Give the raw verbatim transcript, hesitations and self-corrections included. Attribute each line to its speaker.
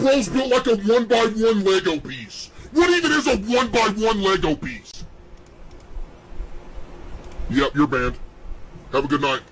Speaker 1: troll's built like a one by one Lego piece. What even is a one by one Lego piece? Yep, you're banned. Have a good night.